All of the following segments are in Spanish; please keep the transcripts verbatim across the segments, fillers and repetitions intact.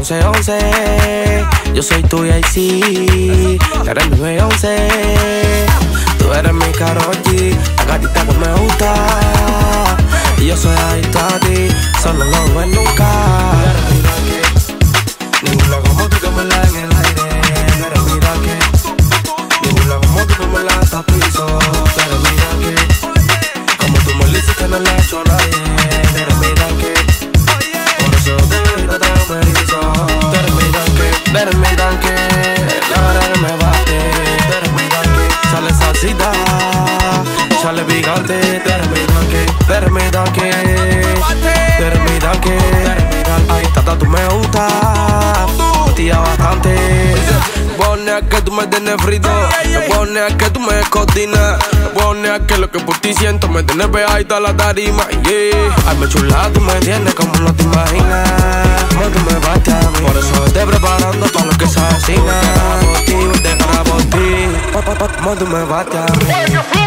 once once. Yo soy tuya y sí, eres mi Beyoncé. Tú eres mi Karol G, la gatita que me gusta. Y yo soy adicto a ti, solo no ves nunca. Ninguna como tú que me la en el aire. Pero mira que ninguna como tú que me la hasta piso. Pero mira que como tú me lo hiciste no le ha hecho a nadie. Pero mira que por eso te grito tan feliz. Pero mira que, pero mira que la verdad que me bate. Pero mira que sale salsita, sale picante. Pero mira que, pero mira que, pero mira que, ay tata tú me gusta, tía bastante. Pone a que tú me tienes frito, me pone a que tú me descortinas, me pone a que lo que por ti siento me tienes pegadita a la tarima, yeah. Ay, me chula, tú me tienes como no te imaginas, como tú me bates a mí. Por eso estoy preparando todo lo que se avecina. Por ti, voy a dejar por ti, como tú me bates a mí.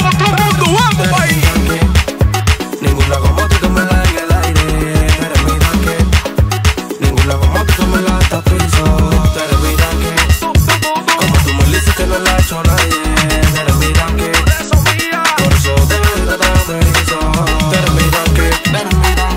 Ninguna como tú que me la en el aire. Pero mira que ninguna como tú que me la hasta piso. Pero mira que como tú me lo hiciste no la ha hecho nadie. Pero mira que por eso te grito tan feliz. Pero mira que, pero mira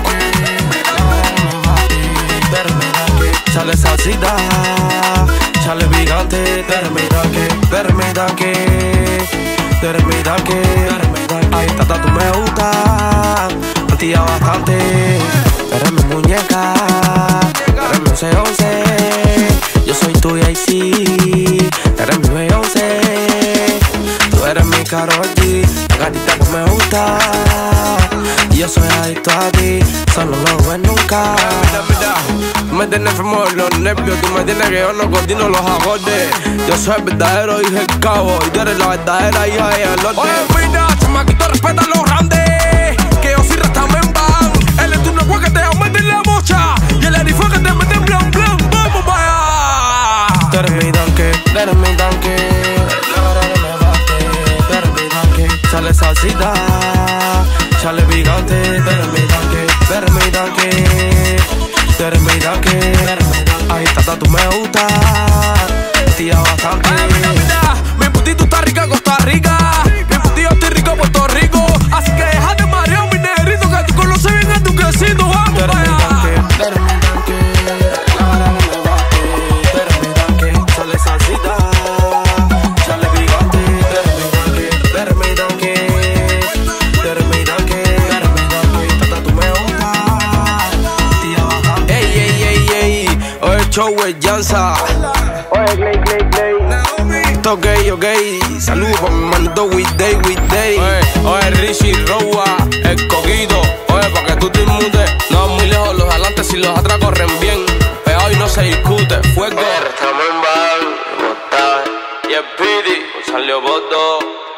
que pero mira que sale salsita, sale picante. Pero mira que, pero mira que, pero mira que ay tata tú me gusta, tía bastante. Eres mi muñeca, eres mi once once. Yo soy tuya y sí, eres mi Beyoncé. Tú eres mi Karol G, la gatita que me gusta. Y yo soy adicto a ti, solo no ves nunca. Mira, mira, tú me tienes enfermo de los nervios. Tú me tienes que yo no coordino los acordes. Yo soy el verdadero hijo del cabo y tú eres la verdadera hija de Alorde. Oye, mira, chamaquito, respeta a los grandes, que yo soy Rastaman Bang. Él es tu no que te aumenta en la mocha y el erifo que te mete en blan blan. ¡Vamos para allá! Tú eres mi tanque, tú eres mi tanque. La verdad que me bate. Tú eres mi tanque. Sale salsita, sale picante. Tú eres mi tanque, tú eres mi tanque. Tú eres mi tanque. Ay tata tú me gusta, tía bastante. Ay, mira, mira, mi putito está rica Costa Rica. Mi putito estoy rico Puerto Rico. Así que déjate marear mi negrito, que tú conoces bien a tu quesito. Vamos para allá. Tú eres mi tanque, la verdad que me bate. Tú eres mi tanque, sale salsita, sale picante. Tú eres mi tanque, tú eres mi tanque. Tú eres mi tanque, tú eres mi tanque. Tata tú me gusta, tía bastante. Ey, ey, ey, ey, oye show es Jansa. Oye Clay, Clay, Clay. Esto gay, ok. Saludos por mi manito Weekday, Weekday. Oye, oye Richie Rowa, el coquito. Oye, pa' que tú te inmutes. No muy lejos los adelante si los atrás corren bien. Pero hoy no se discute, fuego. Estamos en bar, y el Pidi, San Leopoldo.